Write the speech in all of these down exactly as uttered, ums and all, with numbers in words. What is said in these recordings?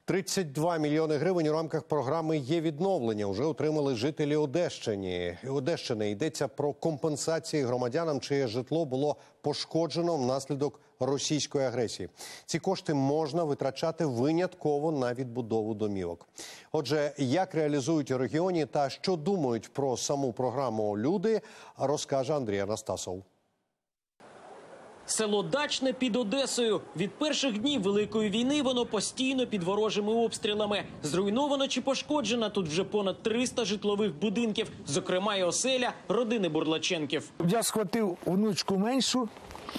тридцять два мільйони гривень у рамках програми «Є відновлення» вже отримали жителі Одещини. Одещини йдеться про компенсації громадянам, чиє житло було пошкоджено внаслідок російської агресії. Ці кошти можна витрачати винятково на відбудову домівок. Отже, як реалізують у регіоні та що думають про саму програму люди, розкаже Андрій Анастасов. Село Дачне під Одесою. Від перших днів Великої війни воно постійно під ворожими обстрілами. Зруйновано чи пошкоджено тут вже понад триста житлових будинків, зокрема і оселя родини Бурлаченків. Я схватив внучку меншу,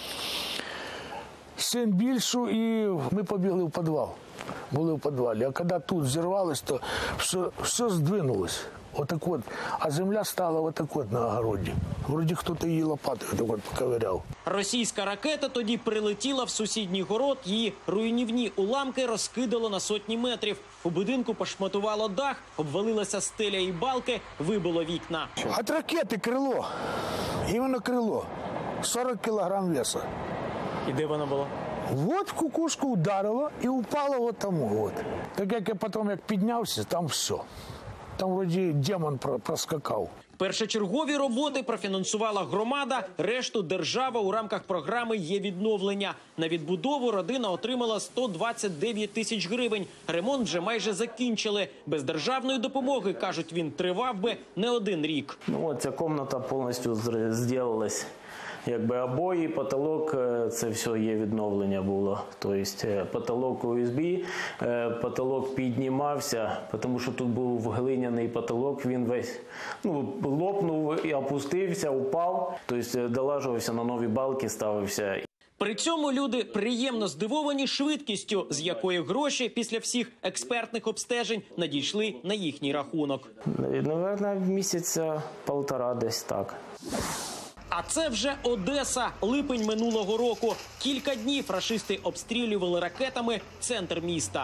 син більшу, і ми побігли в підвал. Були в підвалі. А коли тут зірвалось, то все, все здвинулось. Отак от. А земля стала отак от на огороді. Вроді хтось її лопатою отак от поковиряв. Російська ракета тоді прилетіла в сусідній город. Її руйнівні уламки розкидало на сотні метрів. У будинку пошматувало дах, обвалилася стеля і балки, вибило вікна. От ракети крило. Іменно крило. сорок кілограм веса. І де воно було? Вот в кукушку ударило і упало от тому. От. Так як я потім як піднявся, там все. Там вроді демон проскакав. Першочергові роботи профінансувала громада, решту держава у рамках програми «Є відновлення». На відбудову родина отримала сто двадцять дев'ять тисяч гривень. Ремонт вже майже закінчили. Без державної допомоги, кажуть, він тривав би не один рік. Ну, от ця кімната повністю зробилась. Якби обої, потолок, це все є відновлення було. Тобто потолок у ес бі, потолок піднімався, тому що тут був глиняний потолок, він весь ну, лопнув і опустився, упав, тобто долажувався на нові балки, ставився. При цьому люди приємно здивовані швидкістю, з якої гроші після всіх експертних обстежень надійшли на їхній рахунок. Наверно, місяця полтора десь так. А це вже Одеса, липень минулого року. Кілька днів рашисти обстрілювали ракетами центр міста.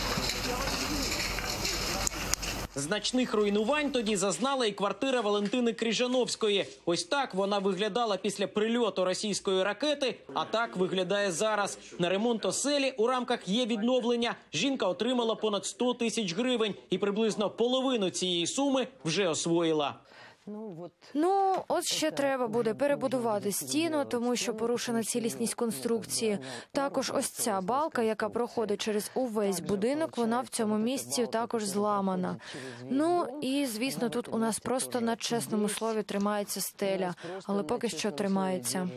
Значних руйнувань тоді зазнала і квартира Валентини Крижановської. Ось так вона виглядала після прильоту російської ракети, а так виглядає зараз. На ремонт оселі у рамках «Є відновлення» жінка отримала понад сто тисяч гривень і приблизно половину цієї суми вже освоїла. Ну, от ще треба буде перебудувати стіну, тому що порушена цілісність конструкції. Також ось ця балка, яка проходить через увесь будинок, вона в цьому місці також зламана. Ну, і, звісно, тут у нас просто на чесному слові тримається стеля, але поки що тримається.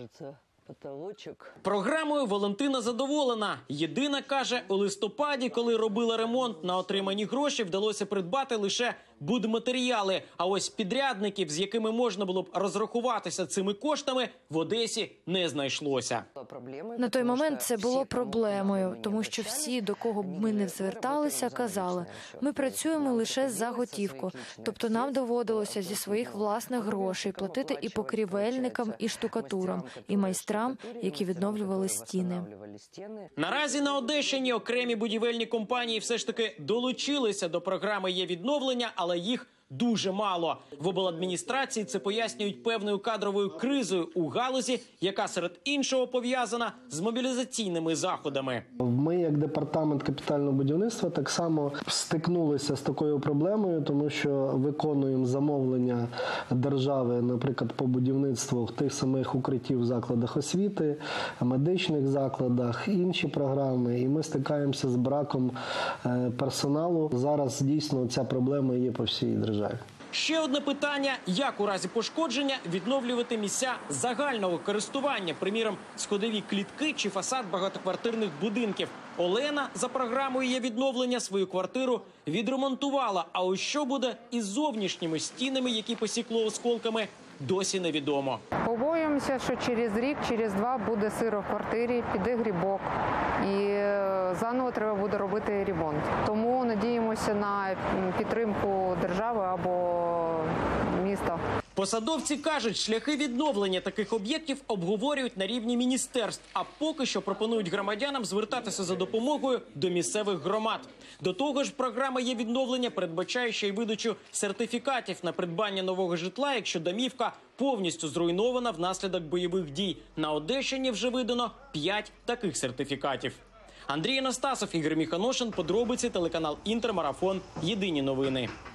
Програмою Валентина задоволена. Єдина, каже, у листопаді, коли робила ремонт, на отримані гроші вдалося придбати лише будматеріали. А ось підрядників, з якими можна було б розрахуватися цими коштами, в Одесі не знайшлося. На той момент це було проблемою, тому що всі, до кого б ми не зверталися, казали, ми працюємо лише за готівку. Тобто нам доводилося зі своїх власних грошей платити і покрівельникам, і штукатурам, і майстрам, які відновлювали стіни. Наразі на Одещині окремі будівельні компанії все ж таки долучилися до програми «Є відновлення», але їх дуже мало. В обладміністрації це пояснюють певною кадровою кризою у галузі, яка серед іншого пов'язана з мобілізаційними заходами. Ми, як департамент капітального будівництва, так само стикнулися з такою проблемою, тому що виконуємо замовлення держави, наприклад, по будівництву тих самих укриттів в закладах освіти, медичних закладах, інші програми, і ми стикаємося з браком персоналу. Зараз дійсно ця проблема є по всій державі. Ще одне питання – як у разі пошкодження відновлювати місця загального користування, приміром, сходові клітки чи фасад багатоквартирних будинків. Олена за програмою «Є відновлення» свою квартиру відремонтувала. А ось що буде із зовнішніми стінами, які посікло осколками, досі невідомо. Побоюємося, що через рік, через два буде сиро в квартирі, піде грибок. І заново треба буде робити ремонт. Тому надіємося на підтримку держави або міста. Посадовці кажуть, шляхи відновлення таких об'єктів обговорюють на рівні міністерств, а поки що пропонують громадянам звертатися за допомогою до місцевих громад. До того ж, програма «Є відновлення» передбачає ще й видачу сертифікатів на придбання нового житла, якщо домівка повністю зруйнована внаслідок бойових дій. На Одещині вже видано п'ять таких сертифікатів. Андрій Анастасов, Ігор Міханошин, подробиці, телеканал Інтермарафон. Єдині новини.